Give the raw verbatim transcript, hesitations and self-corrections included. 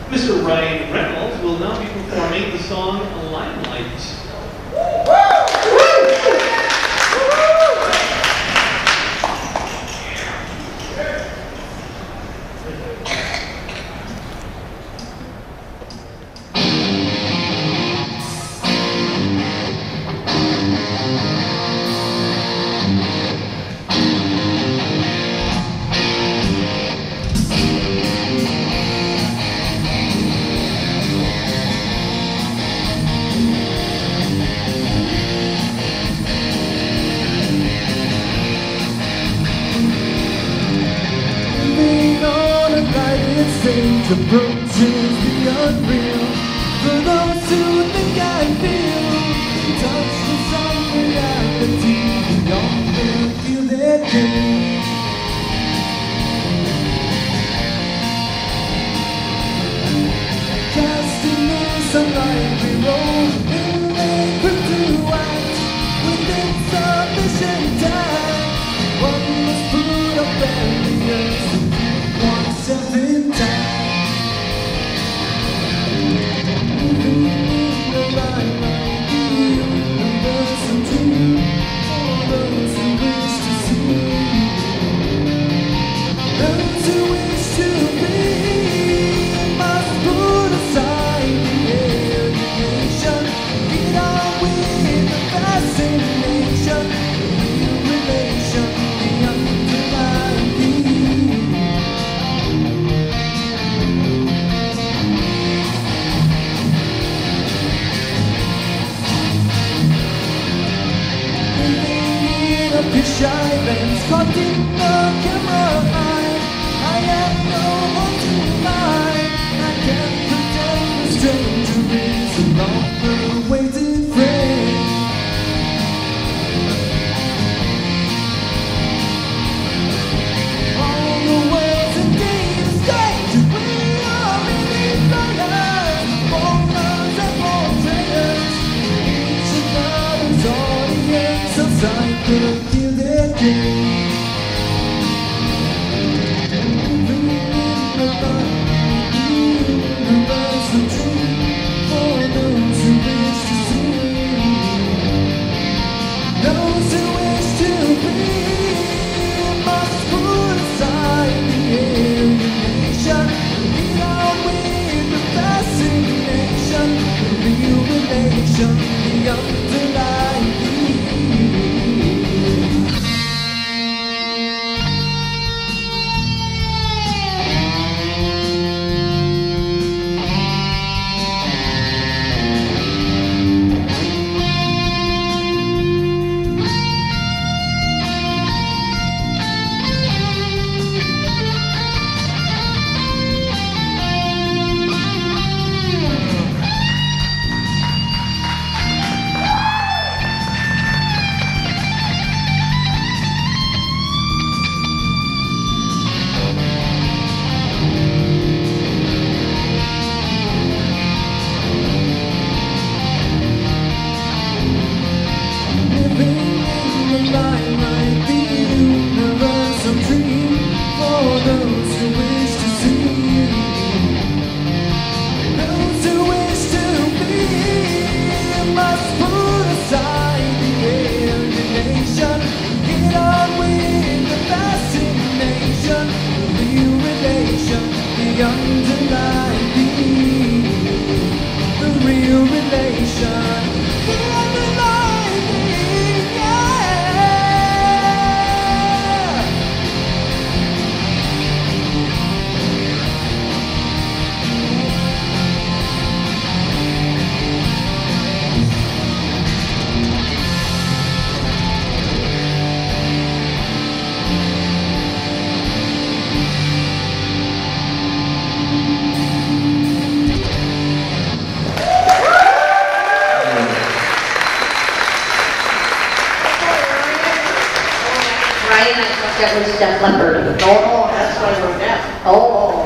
Mister Ryan Reynolds will now be performing the song Limelight. Approaches the unreal. For those who think I feel, touch the sun reality. We all feel their pain. Casting in some lively role, and they put to act within sufficient time. One must put up barriers to keep oneself in time. Shy lens caught in the camera eye. I have no one to lie. I can't pretend the stranger is a long-awaited friend. All the world's indeed a stage. We are really players, ballers and portrayers. Each another's audience outside the That was Def Leppard. Oh, that's what I wrote down. Oh.